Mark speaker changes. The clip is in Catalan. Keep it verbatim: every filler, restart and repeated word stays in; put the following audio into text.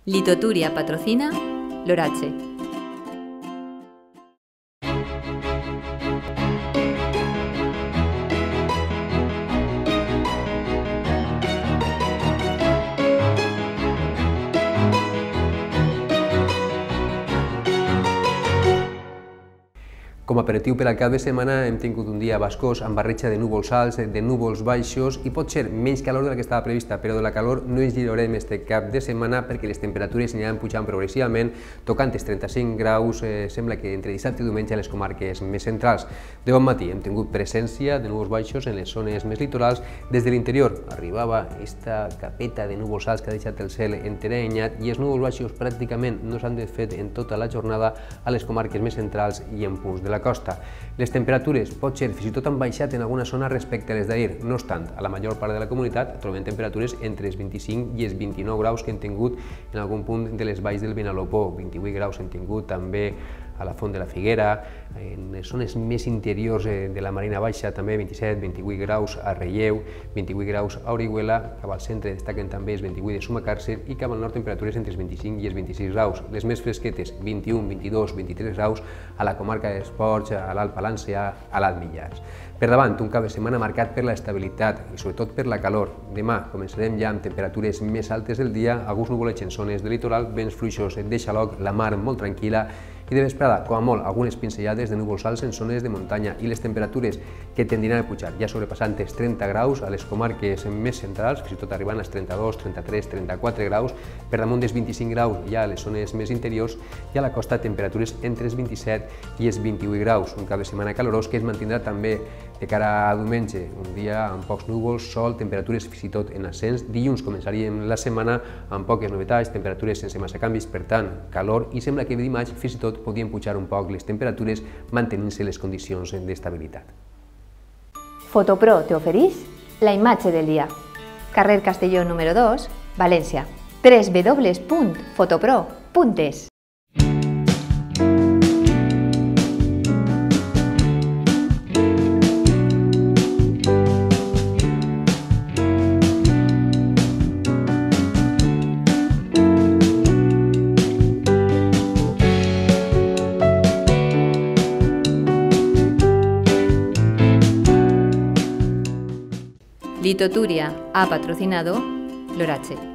Speaker 1: Litoturia patrocina Lorache.
Speaker 2: Com a aperitiu per al cap de setmana hem tingut un dia bascós amb barreja de núvols alts, de núvols baixos i pot ser menys calor de la que estava prevista, però de la calor no ens lliurarem este cap de setmana perquè les temperatures aniran pujant progressivament, tocant els trenta-cinc graus, eh, sembla que entre dissabte i diumenge a les comarques més centrals. De bon matí hem tingut presència de núvols baixos en les zones més litorals. Des de l'interior arribava aquesta capeta de núvols alts que ha deixat el cel enteranyat i els núvols baixos pràcticament no s'han desfet en tota la jornada a les comarques més centrals i en punts de la costa. Les temperatures potser fins i tot han baixat en alguna zona respecte a les d'ahir. No obstant, a la major part de la comunitat trobem temperatures entre els vint-i-cinc i els vint-i-nou graus que hem tingut en algun punt de les valls del Vinalopó. vint-i-vuit graus hem tingut també a la Font de la Figuera, en les zones més interiors de la Marina Baixa també vint-i-set, vint-i-vuit graus a Relleu, vint-i-vuit graus a Orihuela, cap al centre destaquen també els vint-i-vuit de Sumacàrcer i cap al nord temperatures entre els vint-i-cinc i els vint-i-sis graus. Les més fresquetes, vint-i-un, vint-i-dos, vint-i-tres graus a la comarca dels Ports, a l'Alt Palància, a l'Alt Millars. Per davant, un cap de setmana marcat per l'estabilitat i sobretot per la calor. Demà començarem ja amb temperatures més altes del dia, alguns nuvolets en zones de litoral, vents fluixos de xaloc, la mar molt tranquil·la i de vesprada, com a molt, algunes pinzellades de núvols alts en zones de muntanya i les temperatures que tendiran a pujar, ja sobrepassant els trenta graus a les comarques més centrals, fins i tot arribant als trenta-dos, trenta-tres, trenta-quatre graus, per damunt dels vint-i-cinc graus ja a les zones més interiors i a la costa temperatures entre els vint-i-set i els vint-i-vuit graus, un cap de setmana calorós que es mantindrà també de cara a diumenge, un dia amb pocs núvols, sol, temperatures fins i tot en ascens. Dilluns començaríem la setmana amb poques novetats, temperatures sense massa canvis, per tant, calor, i sembla que dimarts fins i tot podien pujar un poc les temperatures mantenint-se les condicions d'estabilitat.
Speaker 3: Fotopro te ofereix la imatge del dia. Carrer Castelló número dos, València. w w w punt fotopro punt es
Speaker 1: Litoturia ha patrocinado Lorache.